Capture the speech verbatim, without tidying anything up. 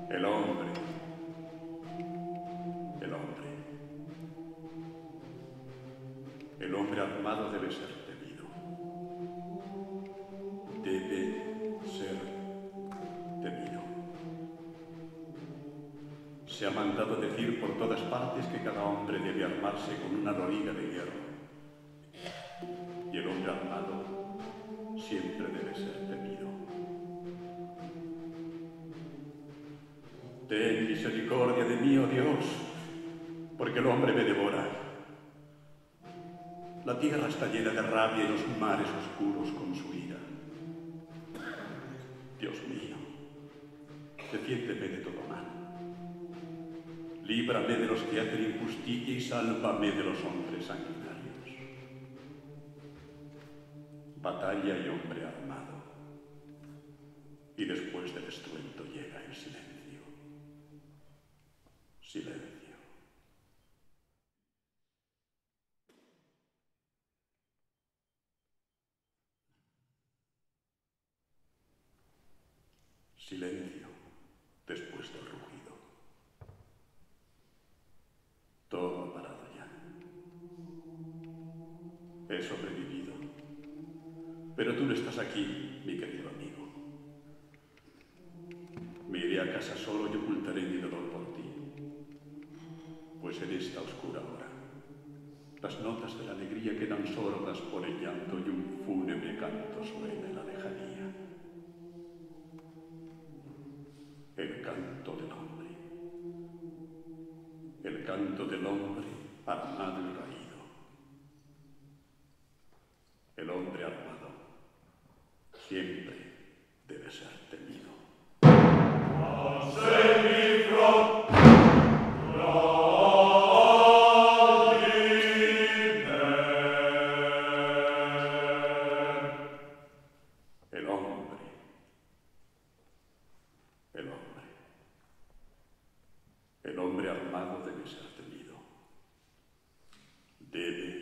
El hombre. El hombre. El hombre armado debe ser temido. Debe ser temido. Se ha mandado decir por todas partes que cada hombre debe armarse con una loriga de hierro. Y el hombre armado siempre debe ser temido. Ten misericordia de mí, oh Dios, porque el hombre me devora. La tierra está llena de rabia y los mares oscuros con su ira. Dios mío, defiéndeme de todo mal. Líbrame de los que hacen injusticia y sálvame de los hombres sanguinarios. Batalla y hombre armado. Y después del estruendo llega el silencio. Silencio. Silencio después del rugido. Todo ha parado ya. He sobrevivido. Pero tú no estás aquí, mi querido amigo. Me iré a casa solo y ocultaré mi dolor por ti. Pues en esta oscura hora, las notas de la alegría quedan sordas por el llanto y un fúnebre canto suena en la lejanía. El canto del hombre. El canto del hombre armado y raído. El hombre armado siempre debe ser temido. El hombre. El hombre. El hombre armado debe ser temido. Debe